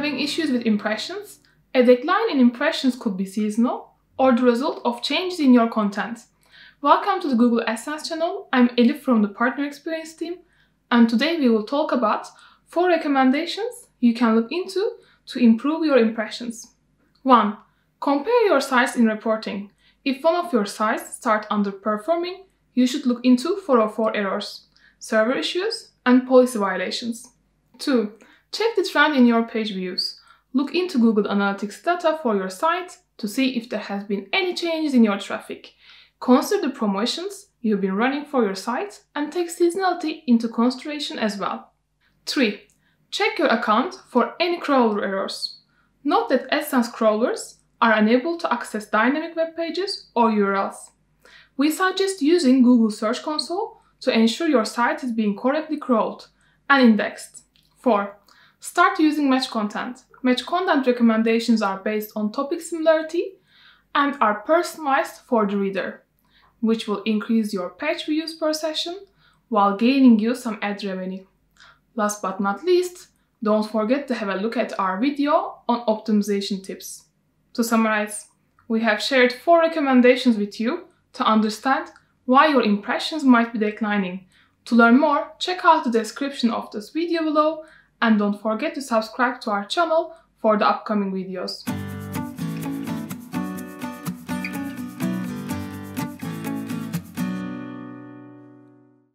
having issues with impressions? A decline in impressions could be seasonal or the result of changes in your content. Welcome to the Google AdSense channel. I'm Elif from the Partner Experience team, and today we will talk about 4 recommendations you can look into to improve your impressions. 1. Compare your sites in reporting. If one of your sites starts underperforming, you should look into 404 errors, server issues, and policy violations. 2. Check the trend in your page views. Look into Google Analytics data for your site to see if there has been any changes in your traffic. Consider the promotions you've been running for your site and take seasonality into consideration as well. 3. Check your account for any crawler errors. Note that AdSense crawlers are unable to access dynamic web pages or URLs. We suggest using Google Search Console to ensure your site is being correctly crawled and indexed. 4. Start using match content. Match content recommendations are based on topic similarity and are personalized for the reader, which will increase your page views per session while gaining you some ad revenue. Last but not least, don't forget to have a look at our video on optimization tips. To summarize, we have shared 4 recommendations with you to understand why your impressions might be declining. To learn more, check out the description of this video below and don't forget to subscribe to our channel for the upcoming videos.